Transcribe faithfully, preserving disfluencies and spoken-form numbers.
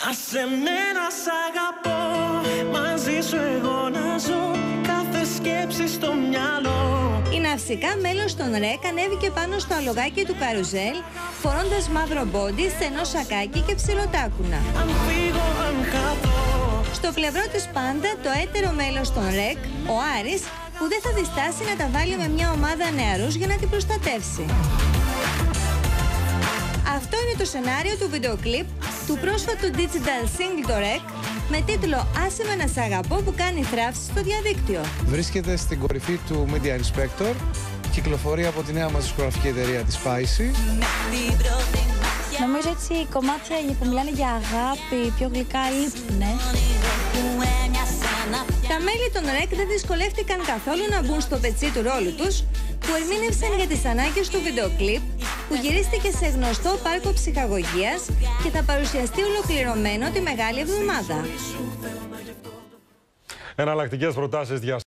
Άσε με να σ' αγαπώ, μαζί σου εγώ να ζω, κάθε σκέψη στο μυαλό. Η ναυσικά μέλος των ρεκ ανέβηκε πάνω στο αλογάκι του καρουζέλ, φορώντας μαύρο μπόντι, στενό σακάκι και ψιλοτάκουνα. Αν φύγω, αν χαθώ. Στο πλευρό της πάντα το έτερο μέλος των ρεκ, ο Άρης, που δεν θα διστάσει να τα βάλει με μια ομάδα νεαρούς για να την προστατεύσει. Αυτό είναι το σενάριο του βίντεο κλιπ του πρόσφατου digital single το ρεκ με τίτλο «Άσε με να σ' αγαπώ» που κάνει θράψη στο διαδίκτυο. Βρίσκεται στην κορυφή του Media Inspector, κυκλοφορεί από τη νέα μας δισκογραφική εταιρεία της Spicy. Νομίζω έτσι οι κομμάτια που μιλάνε για αγάπη, πιο γλυκά λείπουνε. Τα μέλη των ρεκ δεν δυσκολεύτηκαν καθόλου να μπουν στο πετσί του ρόλου τους, που ερμήνευσαν για τις ανάγκες του βίντεο κλιπ, που γυρίστηκε σε γνωστό πάρκο ψυχαγωγίας και θα παρουσιαστεί ολοκληρωμένο τη Μεγάλη Εβδομάδα. Εναλλακτικές προτάσεις για